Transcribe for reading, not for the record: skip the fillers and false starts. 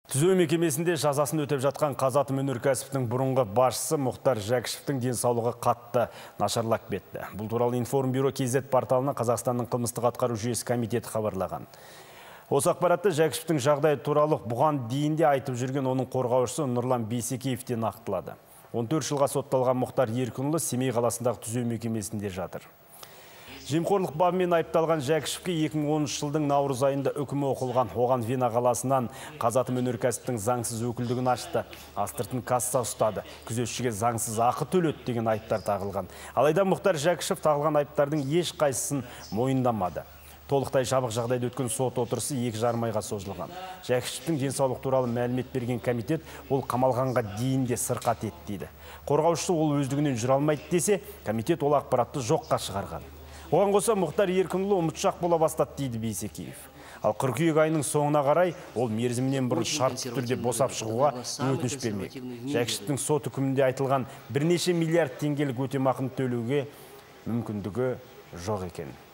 Түзеу мекемесінде жазасын өтеп жатқан Қазатомөнеркәсіптің бұрынғы басшысы Мұхтар Жәкішевтің денсаулығы қатты нашарлап кетті. Бұл туралы Информбюро KZ порталына Қазақстанның қылмыстық атқару жүйесі комитеті хабарлаған. Осы ақпаратты Жәкішевтің жағдайы туралы бұған дейін де айтып жүрген оның қорғаушысы Нұрлан Бейсекеевтен нақтылады. 14 жылға сотталған Мұхтар Еркінұлы Семей қаласындағы түзеу мекемесінде жатыр. Жемқорлық бабымен айыпталған Жәкішевке 2013 жылдың наурыз айында үкімі оқылған. Оған Вена қаласынан Қазатомөнеркәсіптің заңсыз өкілдігін ашты. Астыртын касса ұстады. Күзетшіге заңсыз ақы төледі деген айыптар тағылған. Алайда Мұхтар Жәкішев тағылған айыптардың еш қайсысын мойындамады. Толықтай жабық жағдайда өткен сот отырысы 2,5 айға созылған. Жәкішевтің денсаулық туралы мәлімет берген комитет ол қамалғанға дейін де сырқат ет дейді. Қорғаушысы ол өздігінен жүре алмайды десе, комитет ол ақпаратты жоққа шығарған. Оған қоса Мұхтар Еркінұлы ұмытшақ бола бастады дейді Бейсекеев. Ал қыркүйек айының соңына қарай ол мерзімінен бұрын шартты түрде босап шығуға өтініш бермек. Жәкішевтің сот үкімінде айтылған бірнеше миллиард теңгелік өтемақыны төлеуге мүмкіндігі жоқ екен.